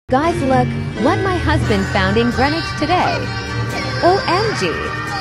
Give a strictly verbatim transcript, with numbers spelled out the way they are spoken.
Guys, look what my husband found in Greenwich today. O M G!